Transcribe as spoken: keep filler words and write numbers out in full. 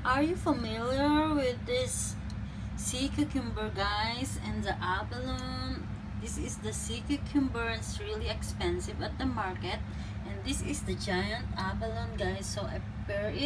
Are you familiar with this sea cucumber, guys, and the abalone? This is the sea cucumber. It's really expensive at the market, and this is the giant abalone, guys. So I pair it